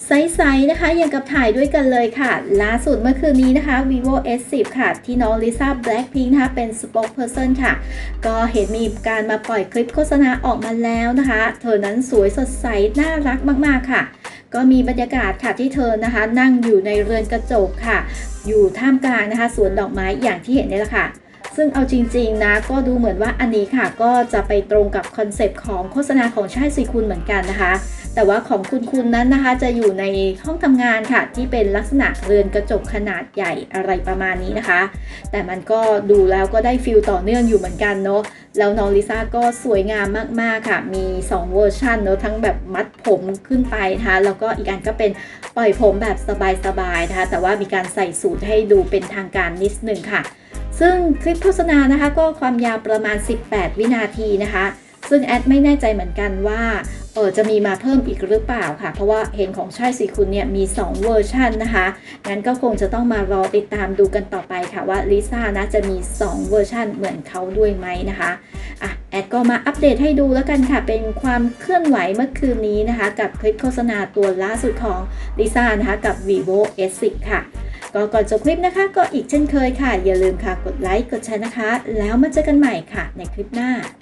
ใสๆนะคะอย่างกับถ่ายด้วยกันเลยค่ะล่าสุดเมื่อคืนนี้นะคะ vivo S10 ค่ะที่น้องลิซ่า Blackpink นะคะเป็น spokesperson ค่ะก็เห็นมีการมาปล่อยคลิปโฆษณาออกมาแล้วนะคะเธอนั้นสวยสดใสน่ารักมากๆค่ะก็มีบรรยากาศค่ะที่เธอนะคะนั่งอยู่ในเรือนกระจกค่ะอยู่ท่ามกลางนะคะสวนดอกไม้อย่างที่เห็นนี่แหละค่ะซึ่งเอาจริงๆนะก็ดูเหมือนว่าอันนี้ค่ะก็จะไปตรงกับคอนเซปต์ของโฆษณาของชาติสิคุณเหมือนกันนะคะแต่ว่าของคุณนั้นนะคะจะอยู่ในห้องทำงานค่ะที่เป็นลักษณะเรือนกระจกขนาดใหญ่อะไรประมาณนี้นะคะแต่มันก็ดูแล้วก็ได้ฟีลต่อเนื่องอยู่เหมือนกันเนาะแล้วน้องลิซ่าก็สวยงามมากๆค่ะมี2เวอร์ชันเนาะทั้งแบบมัดผมขึ้นไปนะคะแล้วก็อีกอันก็เป็นปล่อยผมแบบสบายๆนะคะแต่ว่ามีการใส่สูทให้ดูเป็นทางการนิดนึงค่ะซึ่งคลิปโฆษณานะคะก็ความยาวประมาณ18วินาทีนะคะซึ่งแอดไม่แน่ใจเหมือนกันว่าจะมีมาเพิ่มอีกหรือเปล่าค่ะเพราะว่าเห็นของชายสีคุณเนี่ยมี2เวอร์ชันนะคะงั้นก็คงจะต้องมารอติดตามดูกันต่อไปค่ะว่าลิซ่านะจะมี2เวอร์ชันเหมือนเขาด้วยไหมนะคะแอดก็มาอัปเดตให้ดูแล้วกันค่ะเป็นความเคลื่อนไหวเมื่อคืนนี้นะคะกับคลิปโฆษณาตัวล่าสุดของลิซ่านะคะกับ vivo S10 ค่ะก็ก่อนจบคลิปนะคะก็อีกเช่นเคยค่ะอย่าลืมค่ะกดไลค์กดแชร์นะคะแล้วมาเจอกันใหม่ค่ะในคลิปหน้า